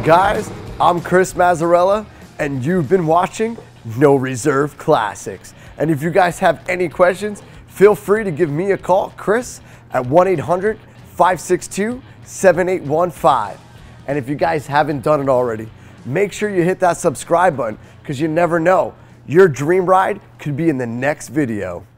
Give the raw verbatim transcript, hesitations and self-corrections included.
Guys, I'm Chris Mazzarella, and you've been watching No Reserve Classics. And if you guys have any questions, feel free to give me a call, Chris, at one eight hundred, five six two, seven eight one five. And if you guys haven't done it already, make sure you hit that subscribe button, because you never know, your dream ride could be in the next video.